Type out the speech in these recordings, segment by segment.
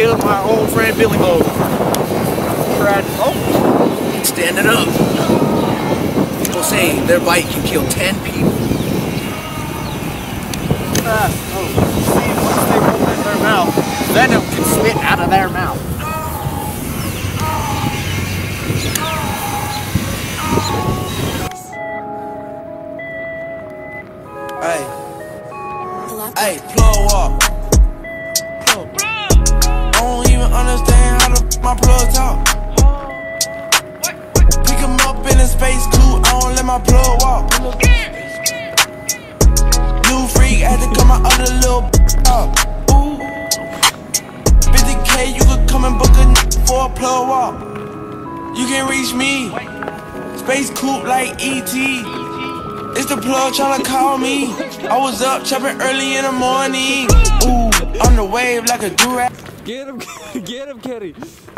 killed my old friend Billy Bow. Oh, standing up. People say their bite can kill 10 people. See, once they open their mouth, venom can spit out of their mouth. Hey, hey, plug walk. I don't even understand how my plug talk. Pick him up in a space coupe, I don't let my plug walk. New freak had to cut my other little up. 50K, you could come and book a for a plug walk. You can reach me, space coupe like E.T. It's the plug tryna call me. I was up chopping early in the morning. Ooh, on the wave like a durag. Get him, Kitty.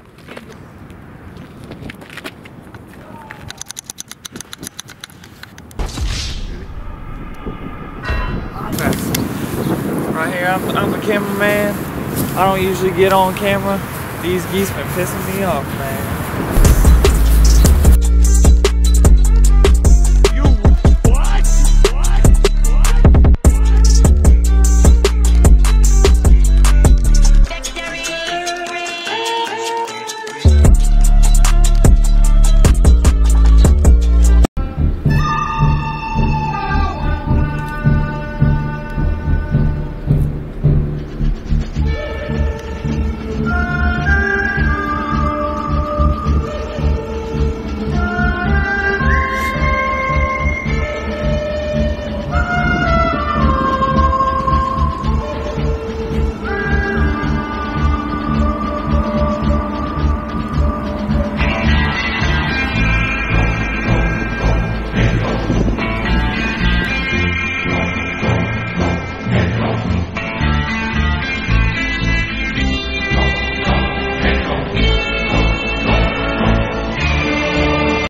Right here, I'm the cameraman. I don't usually get on camera. These geese been pissing me off, man.